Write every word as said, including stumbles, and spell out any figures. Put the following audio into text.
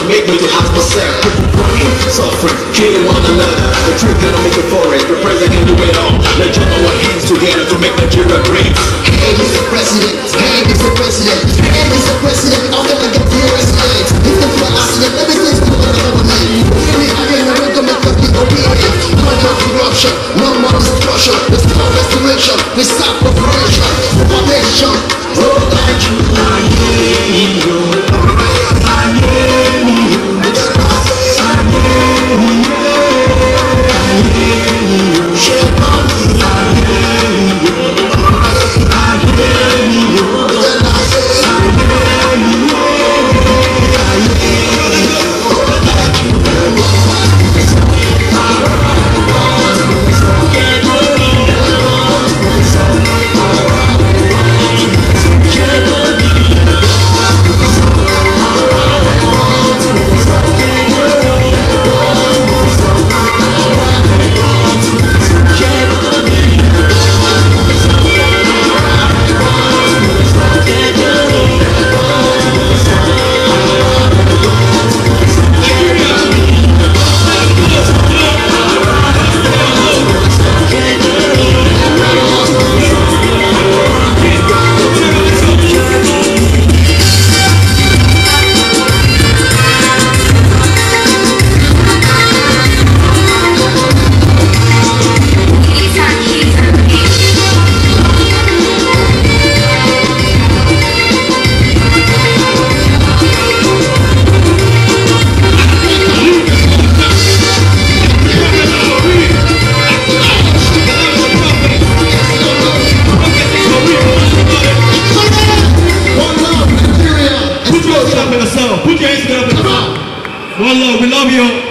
make me to ask myself, people crying, suffering, killing one another. The truth cannot make it forest, the president can do it all. Let's join our hands together to make Nigeria great. Hey, Mister President, hey, Mister President, hey, Mister President, I'm gonna get the president. If the fly accident, everything's gonna go on me. We are in a way to make the people obedient. No more corruption, no more destruction. There's no restoration, there's stop operation. For nation, oh, thank you. Put your hands together. One love, we love you.